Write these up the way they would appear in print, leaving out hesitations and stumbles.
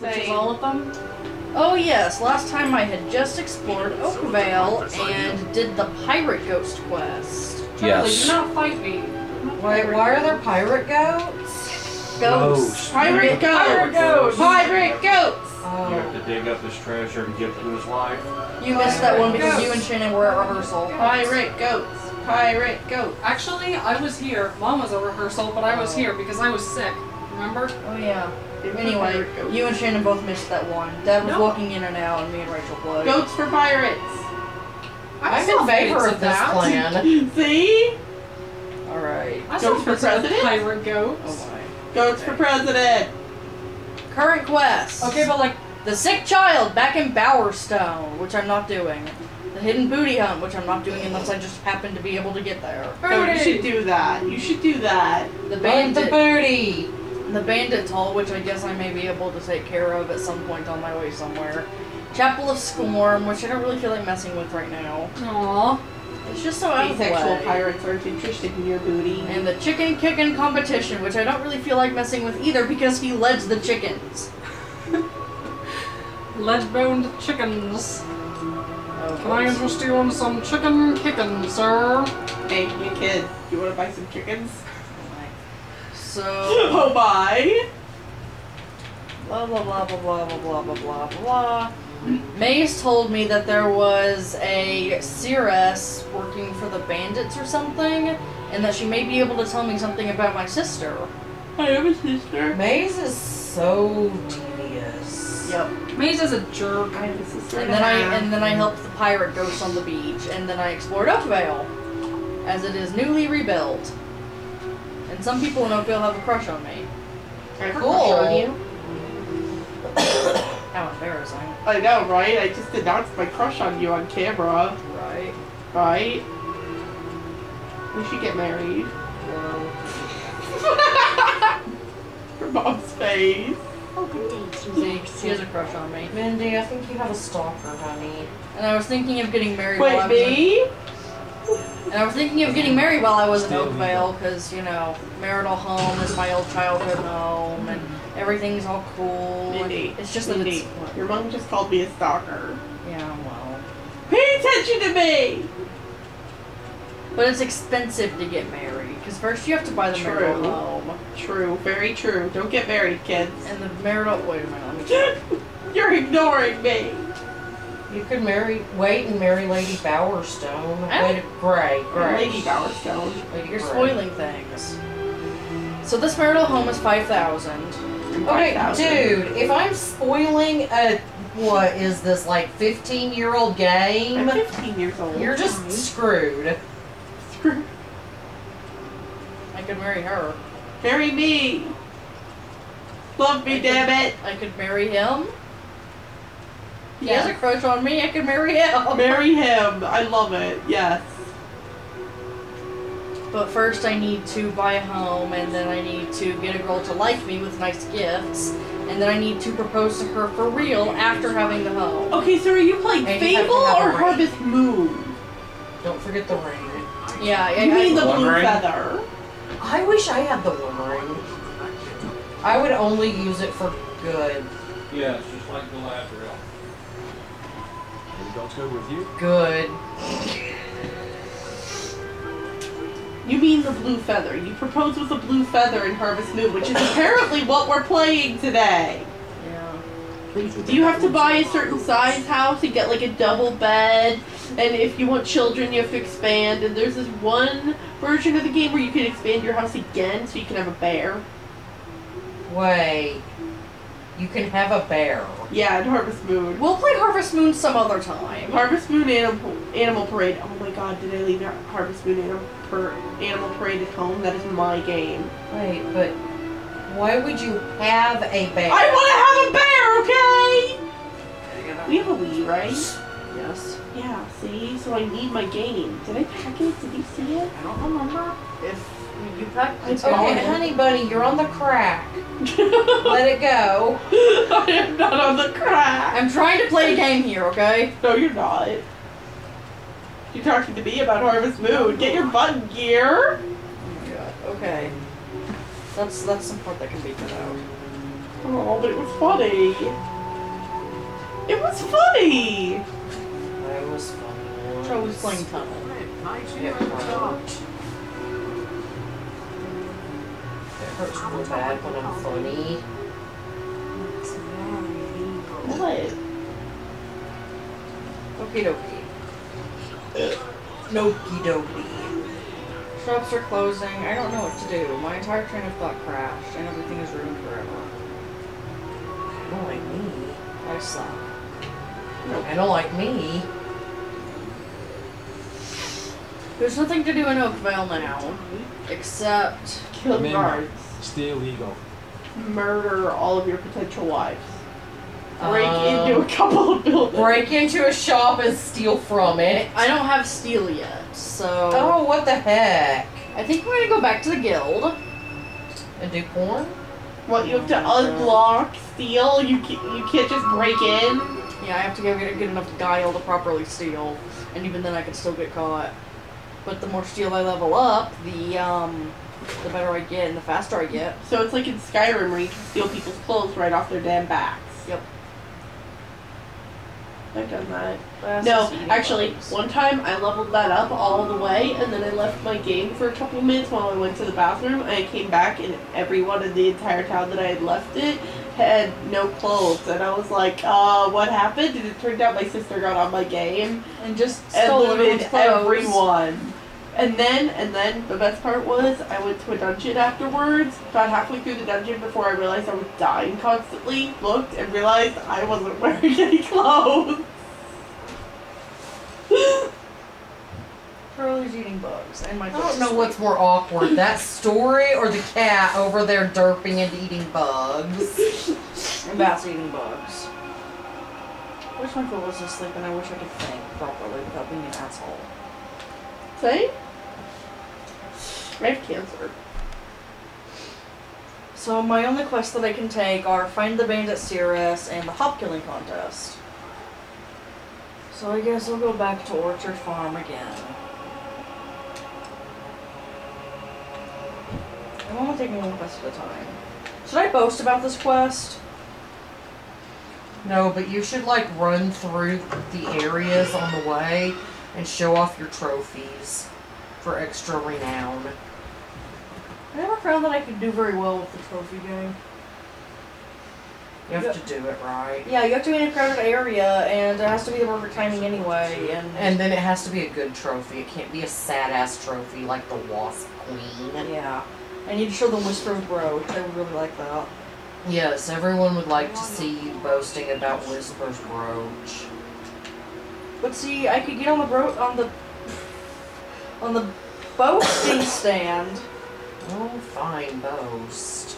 Which is all of them? Oh yes, last time I had just explored Oakvale and did the Pirate Ghost quest. Charlie, Yes. do not fight me. Wait, why are there pirate goats? Ghosts. Pirate Pirate goats! goats! Pirate goats! You have to dig up his treasure and give it to his wife. You missed that one because you and Shannon were at rehearsal. Pirate goats! Pirate goats! Actually, I was here. Mom was at rehearsal, but I was here because I was sick. Remember? Oh yeah. Anyway, you and Shannon both missed that one. Dad was walking in and out, and me and Rachel played. Goats for pirates! I'm in favor of this plan. See? Alright. I Goats for president? Pirate goats. Oh my. Goats for president! Current quest. Okay, but like, The Sick Child back in Bowerstone, which I'm not doing. The Hidden Booty Hunt, which I'm not doing unless I just happen to be able to get there. No, you should do that. You should do that. The Find the Bandit, booty! the Bandit Hall, which I guess I may be able to take care of at some point on my way somewhere. Chapel of Scorn, which I don't really feel like messing with right now. aww. It's just so out of the Asexual way. pirates aren't interested in your booty. And the Chicken Kickin' competition, which I don't really feel like messing with either because he leds the chickens. Lead-boned chickens. Oh, Can I interest you in some chicken kicking, sir? Hey, you kid, you wanna buy some chickens? So, Oh my! blah blah blah blah blah blah blah blah blah blah. Maze told me that there was a Cirrus working for the bandits or something, and that she may be able to tell me something about my sister. I have a sister. Maze is so devious. Yep. Maze is a jerk. I have a sister. And then I helped the pirate ghosts on the beach, and then I explored Oakvale, as it is newly rebuilt. And some people in Oakvale have a crush on me. Cool. How embarrassing. I know, right? I just announced my crush on you on camera. Right. Right? We should get married. Her mom's face. See, she has a crush on me. Mindy, I think you have a stalker, honey. And I was thinking of getting married while I Wait, was me? And I was thinking of getting married while I was in Oakvale, because, you know, marital home is my old childhood home, and everything's all cool. and Mindy, it's just that Mindy, it's... your mom just called me a stalker. Yeah, well... Pay attention to me! But it's expensive to get married, because first you have to buy the marital True. home. True, very true. Don't get married, kids. And the marital... Wait a minute, let me check. You're ignoring me. You could wait and marry Lady Bowerstone. I Great. Lady Bowerstone. Lady You're Grey. spoiling things. So this marital home is $5,000. Okay, 5,000. dude, if I'm spoiling a, what is this, like 15-year-old game? I'm 15 years old. You're just screwed. I could marry her. Marry me. Love me, damn it. I could marry him. He Yes. has a crush on me, I could marry him. Marry him. I love it. Yes. But first I need to buy a home, and then I need to get a girl to like me with nice gifts, and then I need to propose to her for real after having the home. Okay, so are you playing And you have Fable to have a or ring. Harvest Moon? Don't forget the ring. Yeah, You mean the One blue ring? feather? I wish I had the one ring. I would only use it for good. Yeah, it's just like the Galadriel. Maybe dogs go with you? Good. You mean the blue feather. You propose with a blue feather in Harvest Moon, which is apparently what we're playing today. Yeah. Do you have to buy a certain size house and get like a double bed? And if you want children, you have to expand. And there's this one version of the game where you can expand your house again so you can have a bear. Wait. You can have a bear. Yeah, in Harvest Moon. We'll play Harvest Moon some other time. Harvest Moon Animal Parade. Oh my god, did I leave Harvest Moon Animal Parade at home? That is my game. Wait, but why would you have a bear? I want to have a bear, okay? We have a Wii, right? Yes. Yeah, see? So I need my game. Did I pack it? Did you see it? I don't remember. If you packed it. Okay, honey bunny, you're on the crack. Let it go. I am not on the crack. I'm trying to play a game here, okay? No, you're not. You're talking to me about Harvest Moon. Get your button gear. Oh my god. Okay. That's some part that can be cut out. Oh, but it was funny. It was funny. That was funny. So I was playing Tunnel. It hurt. It hurts real bad when I'm funny. What? Okie dokie. Noki dokie. Shops are closing. I don't know what to do. My entire train of thought crashed, and everything is ruined forever. I don't like me. I suck. I don't like me. There's nothing to do in Oakville now, except Kill Remember, guards. Steal Eagle. Murder all of your potential wives. Break into a couple of buildings. Break into a shop and steal from it. I don't have steel yet, so Oh, what the heck? I think we're gonna go back to the guild. And do porn? What, you have to unlock, steal? You can't just break in? Yeah, I have to get enough guile to properly steal, and even then I can still get caught. But the more steel I level up, the better I get and the faster I get. So it's like in Skyrim where you can steal people's clothes right off their damn backs. Yep. I've done that. That's No, just eating actually, bugs. one time I leveled that up all the way, and then I left my game for a couple minutes while I went to the bathroom, and I came back, and everyone in the entire town that I had left it had no clothes, and I was like, what happened? And it turned out my sister got on my game And just and stole looted everyone's clothes. everyone. And then the best part was I went to a dungeon afterwards, about halfway through the dungeon before I realized I was dying constantly, looked and realized I wasn't wearing any clothes. Charlie's eating bugs, and my I don't know what's more awkward, that story or the cat over there derping and eating bugs. And Bass eating bugs. I wish my foot was asleep, and I wish I could think properly without being an asshole. Same? I have cancer. So my only quests that I can take are Find the Bandit Cirrus and the Hop Killing Contest. So I guess I'll go back to Orchard Farm again. I'm only taking one quest at a time. Should I boast about this quest? No, but you should like run through the areas on the way and show off your trophies for extra renown. I never found that I could do very well with the trophy game. You have to do it right. Yeah, you have to be in a crowded area, and it has to be the perfect timing anyway, And then it has to be a good trophy. It can't be a sad-ass trophy like the Wasp Queen. yeah. I need to show the Whisper's Brooch. I would really like that. Yes, everyone would like to see you boasting about Whisper's Brooch. But see, I could get on the boasting stand. Oh, fine, boast.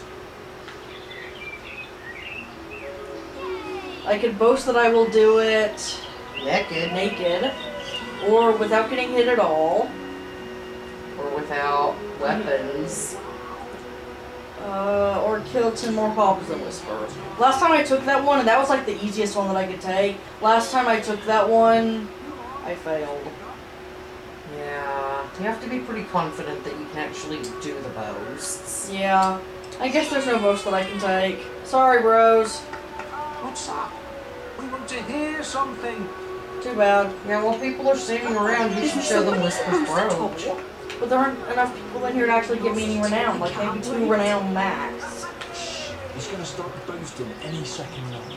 I could boast that I will do it Naked. or without getting hit at all, Or without weapons. or kill 10 more hogs than Whisper. Last time I took that one, and that was like the easiest one that I could take. Last time I took that one, I failed. Yeah, you have to be pretty confident that you can actually do the boasts. Yeah, I guess there's no boast that I can take. Sorry, bros. What's that? We want to hear something. Too bad. Yeah, while people are standing around, you should show them Whisper's Brooch. But there aren't enough people in here to actually give me any renown. Like maybe 2 renown max. He's going to start boasting any second now.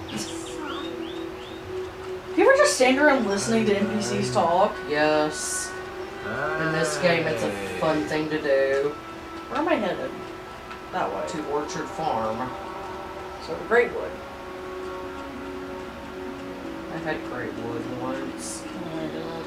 Do you ever just stand around listening to NPCs talk? Yes. In this game, it's a fun thing to do. Where am I headed? That way. To Orchard Farm. So Greatwood. I've had Greatwood once. Oh my god.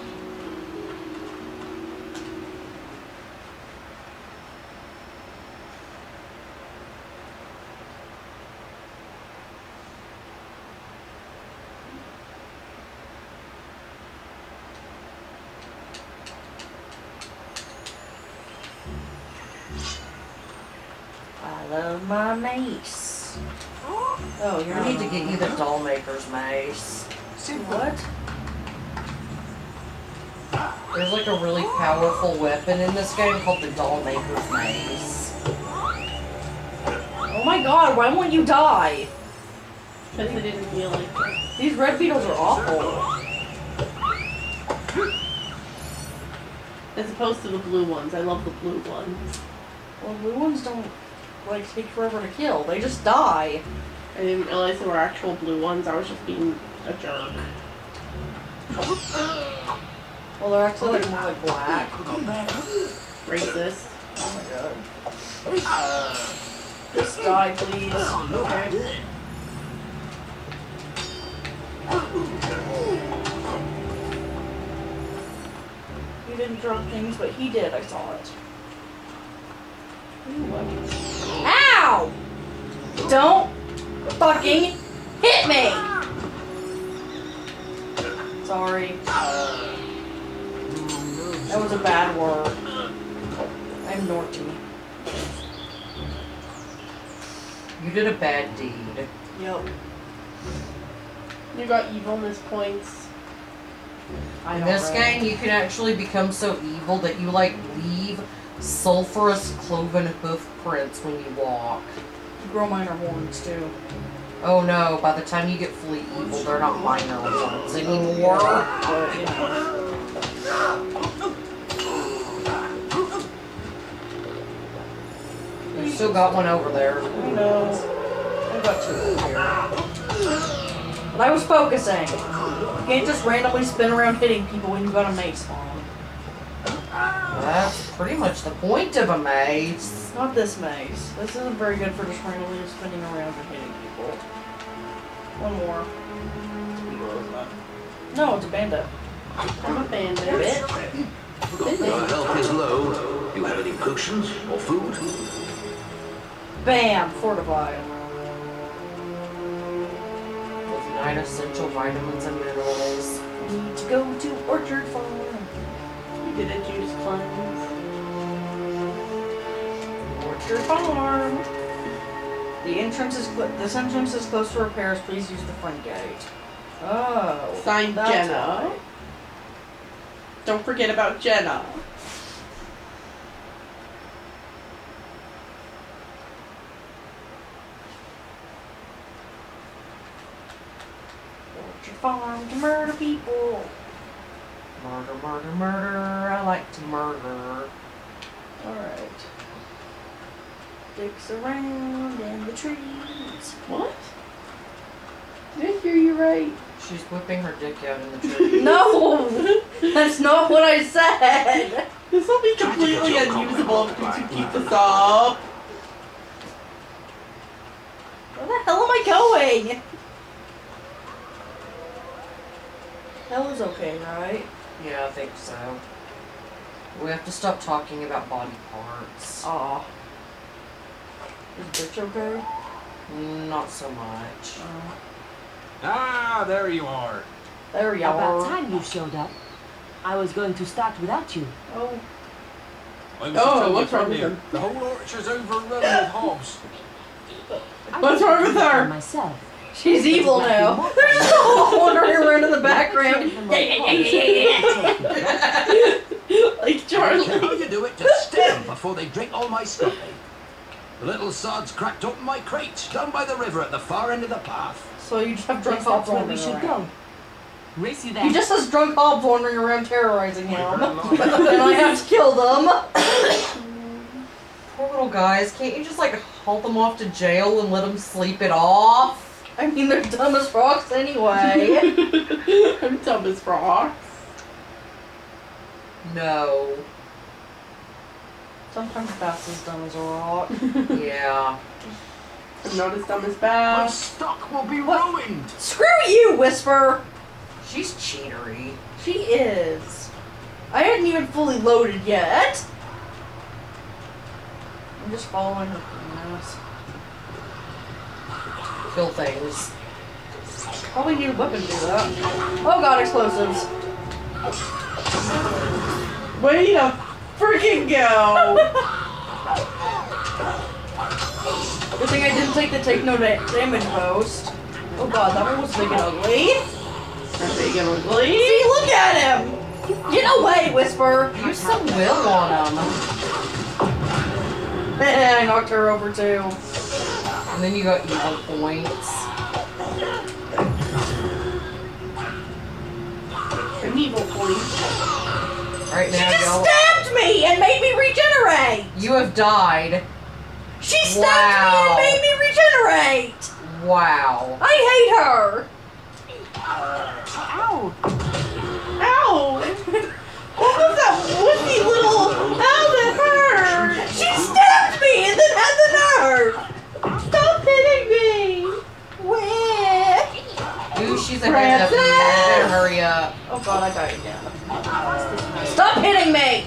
I love my mace. Oh, you're I need to get you the Dollmaker's Mace. What? There's like a really powerful weapon in this game called the Dollmaker's Mace. Oh my god, why won't you die? Because I didn't feel like it. These red beetles are awful. As opposed to the blue ones. I love the blue ones. Well, blue ones don't, like, take forever to kill. They just die. I didn't realize they were actual blue ones. I was just being a jerk. Well, they're actually, like, more like black. Racist. Oh my god. Just die, please. Okay. He didn't drop things, but he did. I saw it. Ow! Don't fucking hit me! Sorry. That was a bad word. I'm naughty. You did a bad deed. Yep. You got evilness points. In this game, you can actually become so evil that you, like, leave sulfurous cloven hoof prints when you walk. You grow minor horns, too. Oh no, by the time you get fully evil, they're not minor horns anymore. But, you know. You still got one over there. I know. I got two over here. But I was focusing. You can't just randomly spin around hitting people when you got a mace on. That's pretty much the point of a mace. Not this mace. This isn't very good for just randomly spinning around and hitting people. One more. No, it's a bandit. I'm a bandit. Your health is low. You have any potions or food? Bam! Fortified. With 9 essential vitamins and minerals. Need to go to Orchard Farm. You did a juice cleanse. Orchard Farm. This entrance is closed for repairs. Please use the front gate. Oh. Signed, that's Jenna. why. Don't forget about Jenna. Orchard Farm to murder people. Murder, murder, murder. I like to murder. Alright. Dicks around in the trees. What? Did I hear you right? She's whipping her dick out in the tree. No! That's not what I said! This will be completely unusable if you keep this up. Where the hell am I going? Hell is okay, right? Yeah, I think so. We have to stop talking about body parts. Aw. Is bitch okay? Not so much. Ah, there you are. There you About are. time you showed up. I was going to start without you. Oh. I was Oh, telling what's you, wrong with you, him? the whole orchard's overrun with hobs. What's wrong with her? Myself. She's evil now. There's just a whole wandering around in the background. Like Charlie. How you do it to stem before they drink all my stuff, eh? The little sods cracked open my crates down by the river at the far end of the path. So you just have drunk Yes, hobbs that's where we wandering should around. go. Race you there. He just has drunk hobbs wandering around terrorizing him. And I have to kill them. Poor little guys. Can't you just, like, haul them off to jail and let them sleep it off? I mean, they're dumb as rocks anyway. I'm dumb as rocks. No. Sometimes Bass is dumb as a rock. Yeah. I'm not as dumb as My Bass. stock will be ruined. Screw you, Whisper! She's cheatery. She is. I hadn't even fully loaded yet. I'm just following her ass. Kill things. Probably need a weapon to do that. Oh god, explosives. Way to freaking go! Good thing I didn't take the take no damage post. Oh god, that one was big and ugly. That's big and ugly. See, look at him! Get away, Whisper! Use some will on them. I knocked her over too. And then you got evil points. An evil point. Right now, She just y'all. stabbed me and made me regenerate! You have died. She stabbed me and made me regenerate! Wow. I hate her! Ow! Ow! What was that wussy little... Ow, that hurt! She stabbed me and then had the nerve! Stop hitting me! Where? Ooh, she's ahead of you. You better hurry up. Oh god, I got you down. Stop hitting me!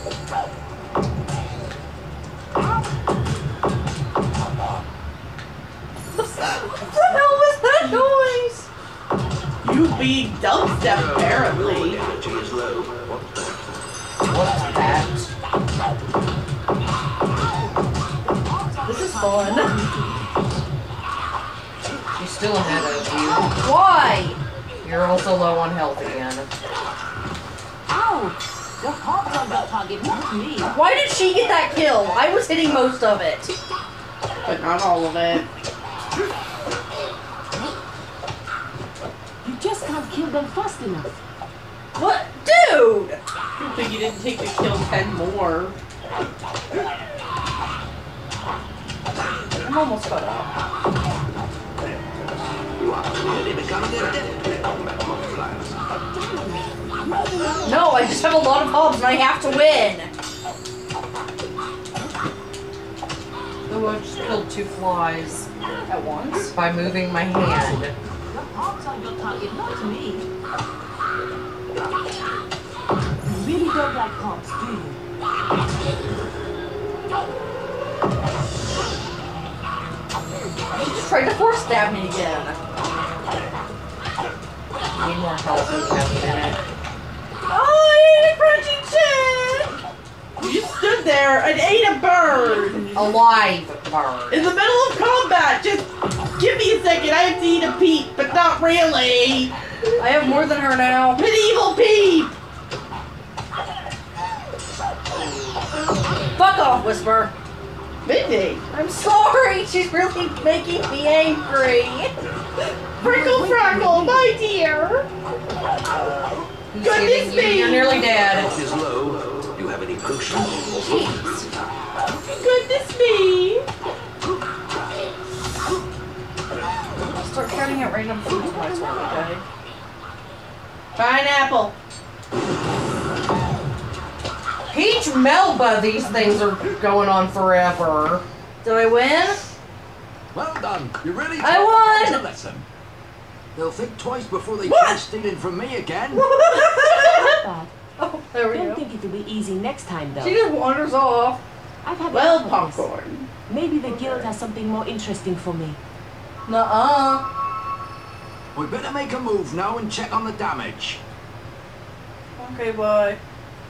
What the hell was that noise? You being dubstep, apparently. Energy is low. What's that? This is fun. She's still ahead of Why? you. You're also low on health again. Ow! Your paws on that target, not me. Why did she get that kill? I was hitting most of it. But not all of it. You just can't kill them fast enough. What? Dude! I think you didn't take to kill 10 more. I'm almost caught up. You are clearly becoming adept with combat modifiers. No, I just have a lot of hobs and I have to win. Oh, I just killed 2 flies At once? by moving my hand. Your paws on your target, not me. You really don't like cops, do you? She just tried to force stab me again. Need more health in a minute. Oh, I ate a crunchy chick! You just stood there and ate a bird! Alive bird. In the middle of combat! Just give me a second, I have to eat a peep, but not really! I have more than her now. Medieval peep! Fuck off, Whisper. Mindy! I'm sorry. She's really making me angry. Frickle Frackle, my dear! Who's Goodness hitting you? me. You're nearly dead. Health is low. Do you have any potions? Goodness me! Start counting out random foods when I swear, okay? Pineapple! Peach Melba, these things are going on forever. Did I win? Well done. You really I taught won. them a lesson. They'll think twice before they What? try stealing from me again. Not bad. Oh, there we Don't go. think it'll be easy next time, though. She just wanders off. I've had Well, enough of this. popcorn. Maybe the guild has something more interesting for me. Nuh-uh. We better make a move now and check on the damage. Okay, bye.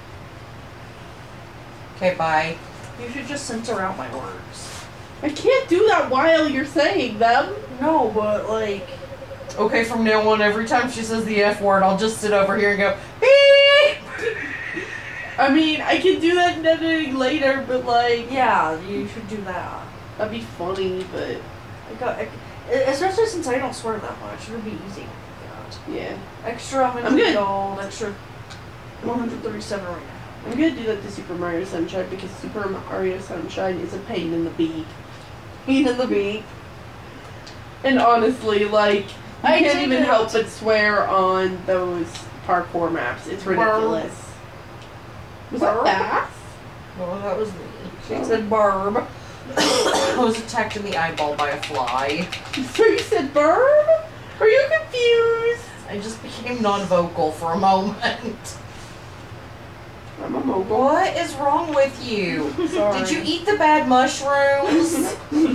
Okay, bye. You should just censor out my words. I can't do that while you're saying them. No, but like... Okay, from now on, every time she says the F word, I'll just sit over here and go, beep! I mean, I can do that in editing later, but like, Yeah, you should do that. that'd be funny, but Especially since I don't swear that much. It'll be easy. yeah. Extra I'm 100 good. gold, extra 137 right now. I'm gonna do that to Super Mario Sunshine because Super Mario Sunshine is a pain in the beak. Pain in the beak. And honestly, like, I can't did even it. help but swear on those parkour maps. It's ridiculous. Was that Barb? fast? Oh, that was me. She said Barb. I was attacked in the eyeball by a fly. So you said Barb? Are you confused? I just became non-vocal for a moment. I'm a mogul. What is wrong with you? Sorry. Did you eat the bad mushrooms?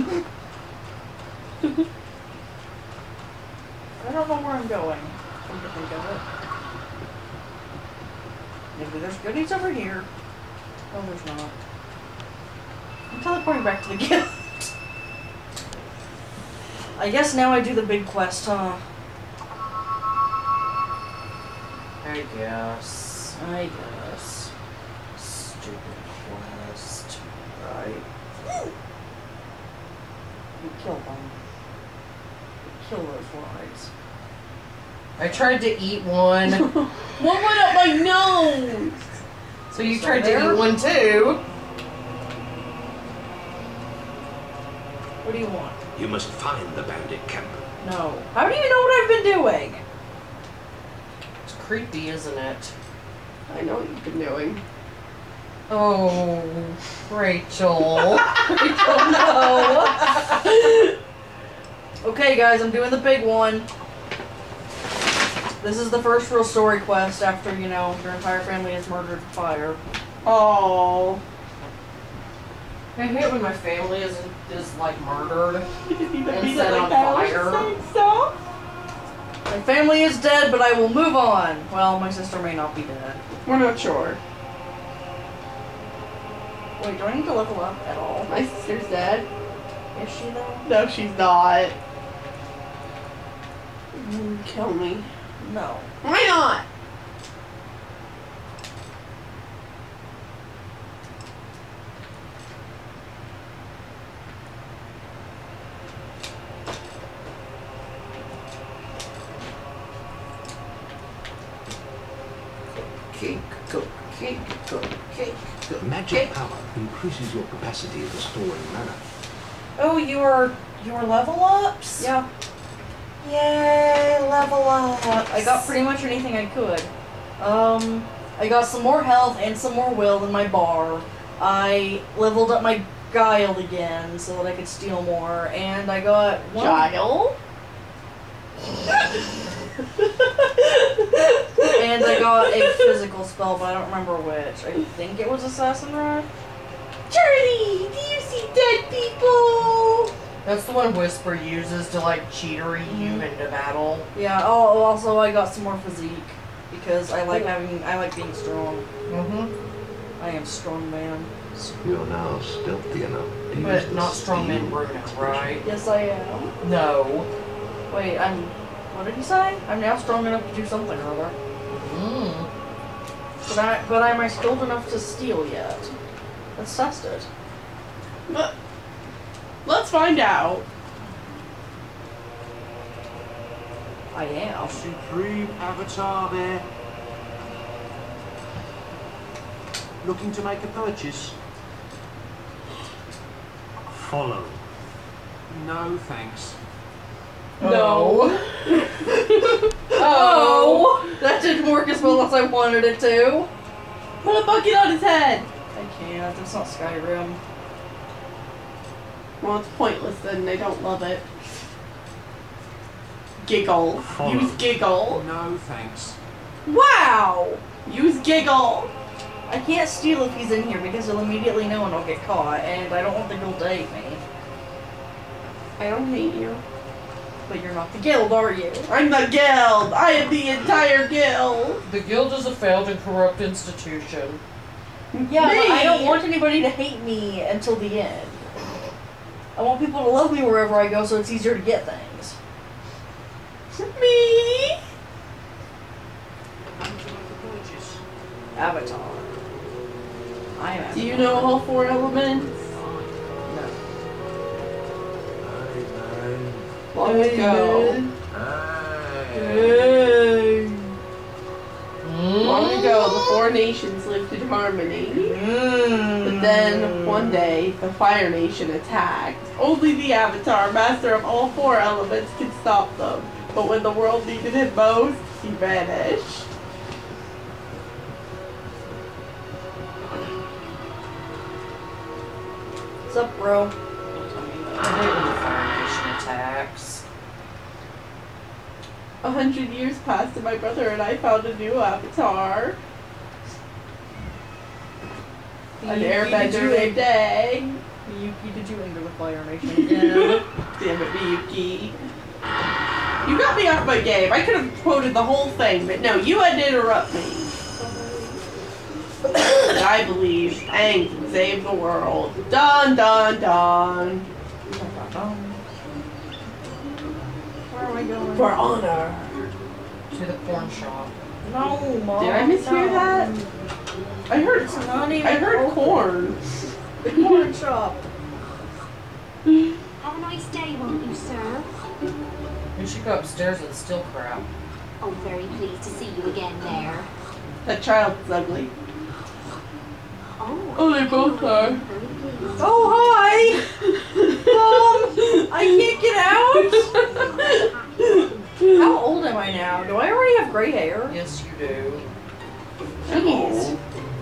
I don't know where I'm going. Come to think of it. Maybe there's goodies over here. Oh, there's not. I'm teleporting back to the guild. I guess now I do the big quest, huh? I guess. I guess. Stupid quest. Right. You killed them. kill those flies. I tried to eat one. One went up my nose! So you So tried to there? eat one too. What do you want? You must find the bandit camp. No. How do you know what I've been doing? It's creepy, isn't it? I know what you've been doing. Oh, Rachel. Rachel, no. Okay, guys, I'm doing the big one. This is the first real story quest after, you know, your entire family is murdered in fire. Oh. I hate when my family is like murdered You just need to and beat it set like on that. fire. Stop. My family is dead, but I will move on. Well, my sister may not be dead. We're not sure. Wait, do I need to level up at all? My sister's dead. Is she though? No, she's not. Kill me. No. Why not? Cake, cook, cake, cook, cake, cook. Magic power increases your capacity for storing mana. Oh, your level ups? Yeah. Yay, level ups. I got pretty much anything I could. I got some more health and some more will in my bar. I leveled up my guile again so that I could steal more, and I got one. Guile? And I got a physical spell, but I don't remember which. I think it was Assassin Rod. Charlie, do you see dead people? That's the one Whisper uses to like cheatery you into battle. Yeah. Oh, also I got some more physique because I like being strong. Mm-hmm. I am strong man. You're now stealthy enough to use But the not strongman steam Bruno, right? Yes, I am. No. Wait, what did he say? I'm now strong enough to do something or other. Mm. But am I skilled enough to steal yet? Let's test it. But let's find out. I am. Supreme Avatar there. Looking to make a purchase? Follow. No, thanks. No. Oh! That didn't work as well as I wanted it to. Put a bucket on his head. I can't. It's not Skyrim. Well, it's pointless then. I don't love it. Giggle. Follow. Use giggle. No, thanks. Wow! Use giggle. I can't steal if he's in here because he'll immediately know and I'll get caught, and I don't want the guild to hate me. I don't hate you. But you're not the guild, are you? I'm the guild. I am the entire guild. The guild is a failed and corrupt institution. Yeah, Me? but I don't want anybody to hate me until the end. I want people to love me wherever I go so it's easier to get things. Me. Looking to make a purchase? Avatar. I am. Do you know all 4 elements? No. Long ago. Hey. Long ago, the 4 nations lived in harmony. But then, one day, the Fire Nation attacked. Only the Avatar, master of all 4 elements, could stop them. But when the world needed him most, he vanished. What's up, bro? I hate when the Fire Nation attacks. 100 years passed and my brother and I found a new avatar. An airbender named Day. Miyuki, did you enter the Fire Nation again? Damn it, Miyuki. You got me off my game. I could have quoted the whole thing, but no, you had to interrupt me. And I believe Aang can save the world. Dun dun dun. Where am I going? For honor. To the porn shop. No, Mom. Did I mishear that? I heard. It's not even I heard open. corn. The corn shop. Have a nice day, won't you, sir? You should go upstairs and steal crap. Oh, very pleased to see you again there. That child's ugly. Oh, Oh, they both are. very pleased. Oh, hi! I can't get out? How old am I now? Do I already have gray hair? Yes, you do. Jeez.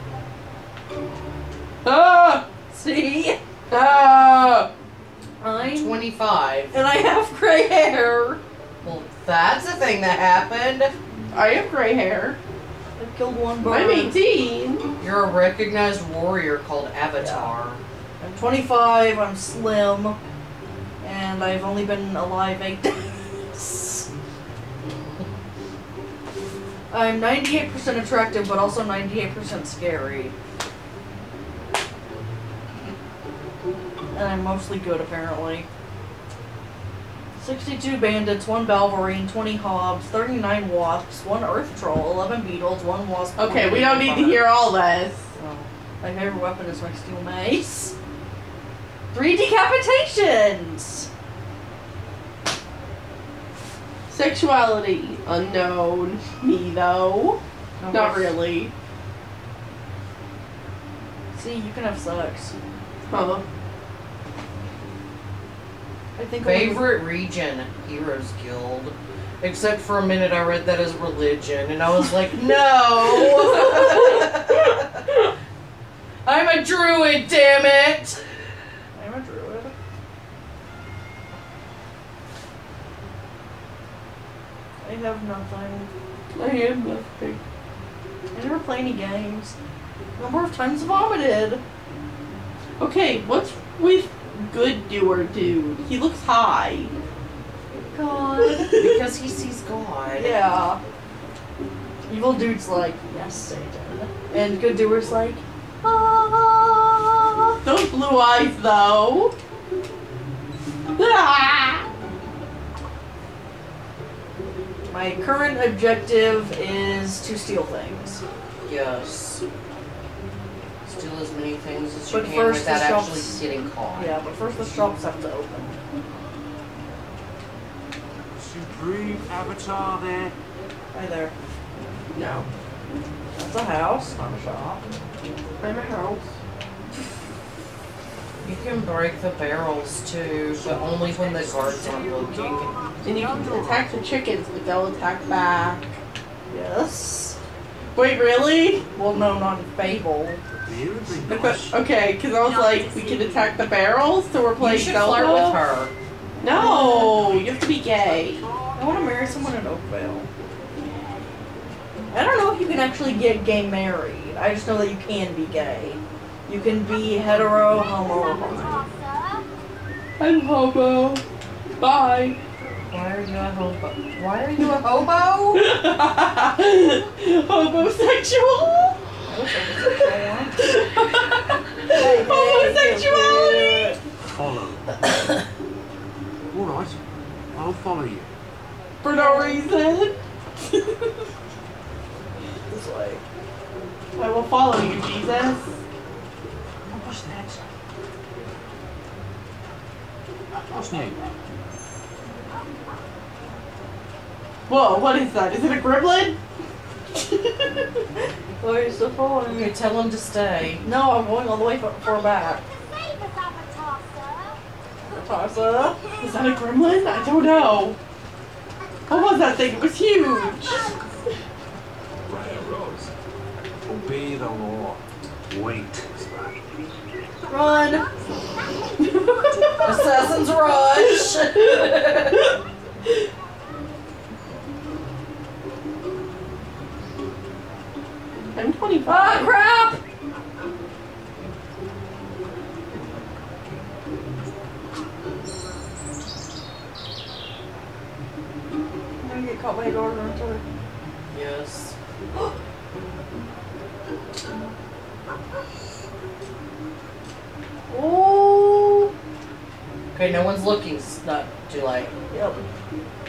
Ah! See? Ah! I'm 25. and I have gray hair. Well, that's a thing that happened. I have gray hair. I killed one bird. I'm 18. You're a recognized warrior called Avatar. I'm 25, I'm slim, and I've only been alive 8 days. I'm 98% attractive, but also 98% scary. And I'm mostly good, apparently. 62 bandits, 1 balverine, 20 hobs, 39 wasps, 1 earth troll, 11 beetles, 1 wasp. Okay, we don't need to hear all this. Oh. My favorite weapon is my steel mace. 3 decapitations! Sexuality, unknown. Me, though. Not really. See, you can have sex. Huh. I think Favorite region, Heroes Guild. Except for a minute I read that as religion, and I was like, no! I'm a druid, damn it! I'm a druid. I have nothing. I am nothing. I never play any games. Number of times vomited. Okay, what's with Good Doer Dude? He looks high. God. Because he sees God. Yeah. Evil dude's like, yes, Satan. And good doer's like, ah. Those blue eyes, though. Ah! My current objective is to steal things. Yes. Steal as many things as you But can first the without shops- actually getting caught. Yeah, but first the shops have to open. Supreme Avatar there. Hi there. No. That's a house, not a shop. I'm a house. You can break the barrels too, but only when the guards aren't looking. And you can attack the chickens, but they'll attack back. Yes. Wait, really? Well, no, not in Fable. Here would be I nice. thought- Okay, because I was like, we can attack the barrels, so we're You playing should Zelda. flirt with her. No, you have to be gay. I want to marry someone in Oakville. I don't know if you can actually get gay married. I just know that you can be gay. You can be hetero, homo, or bi. I'm hobo. Bye. Why are you a hobo? Why are you a hobo? Homosexual. I wish I could say that. Homosexuality. Follow. All right, I'll follow you. For no reason. This way. I will follow you, Jesus. What's that? What's new? Whoa, what is that? Is it a gremlin? Why are you still following You me? tell him to stay. No, I'm going all the way far back. Tarsa. Is that a gremlin? I don't know. What was that thing? It was huge. Raya Rose. Obey the law. Wait. Run! Assassin's Rush! I'm 25. Ah, crap! I'm gonna get caught by a daughter, aren't I? Yes. Oh! Okay, no one's looking. It's not too late. Yep.